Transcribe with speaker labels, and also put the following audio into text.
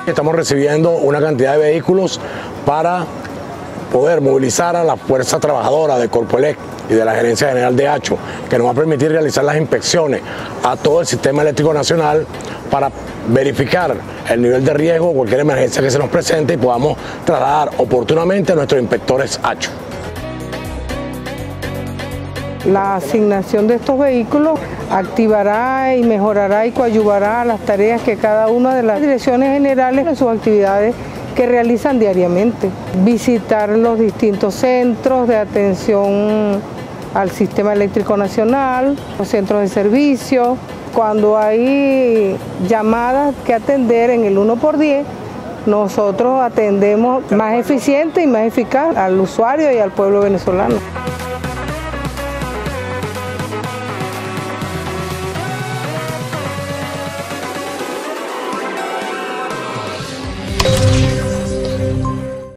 Speaker 1: Estamos recibiendo una cantidad de vehículos para poder movilizar a la fuerza trabajadora de Corpoelec y de la Gerencia General de Hacho, que nos va a permitir realizar las inspecciones a todo el sistema eléctrico nacional para verificar el nivel de riesgo o cualquier emergencia que se nos presente y podamos trasladar oportunamente a nuestros inspectores Hacho.
Speaker 2: La asignación de estos vehículos activará y mejorará y coadyuvará las tareas que cada una de las direcciones generales en sus actividades que realizan diariamente. Visitar los distintos centros de atención al sistema eléctrico nacional, los centros de servicio. Cuando hay llamadas que atender en el 1x10, nosotros atendemos más eficiente y más eficaz al usuario y al pueblo venezolano.